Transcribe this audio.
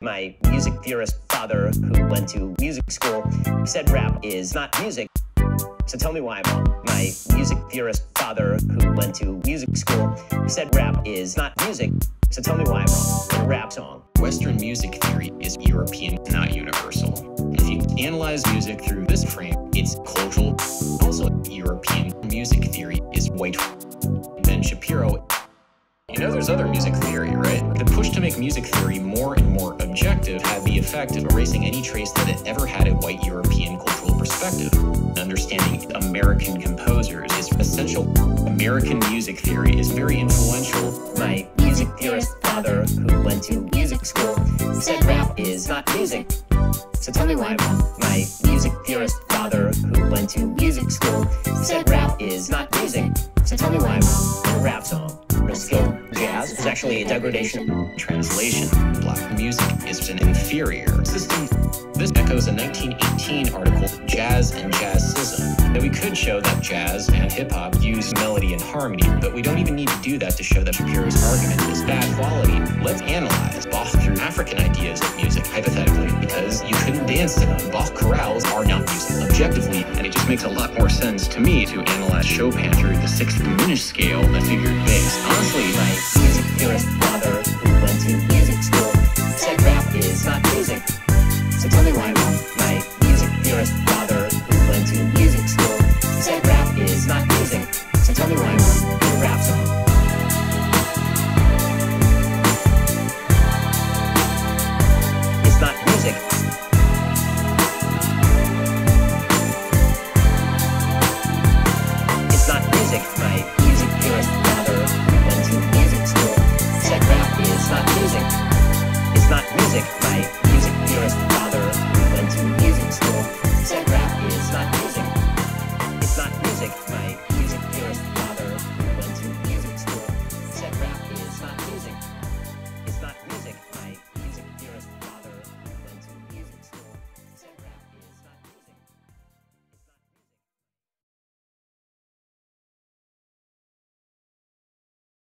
My music theorist father, who went to music school, said rap is not music. So tell me why I'm wrong. My music theorist father, who went to music school, said rap is not music. So tell me why I'm wrong. In a rap song, Western music theory is European, not universal. If you analyze music through this frame, it's cultural. Also, European music theory is white. Ben Shapiro. You know there's other music theory, right? The push to make music theory more and more objective had the effect of erasing any trace that it ever had a white European cultural perspective. Understanding American composers is essential. American music theory is very influential. My music theorist father, who went to music school, said rap is not music. So tell me why I'm wrong. My music theorist father, who went to music school, said rap is not music. So tell me why I'm wrong. In a rap song, real skill, jazz is actually a degradation. Translation: black music is an inferior system. This echoes a 1918 article, Jazz and Jazzism, that we could show that jazz and hip-hop use melody and harmony, but we don't even need to do that to show that Shapiro's argument is bad quality. Let's analyze Bach through African ideas of music, hypothetically, because you couldn't dance to them. Bach chorales are not music objectively, and it just makes a lot more sense to me to analyze Chopin through the sixth diminished scale and the figured bass. Honestly, my music theorist father, who went to music school, said rap is not music. So tell me why I'm wrong. My music theorist father, who went to music school, said rap is not music. So tell me why I'm wrong. In a rap song, it's not music. It's not music. My music theorist father, who went to music school, said rap is not music. It's not music. My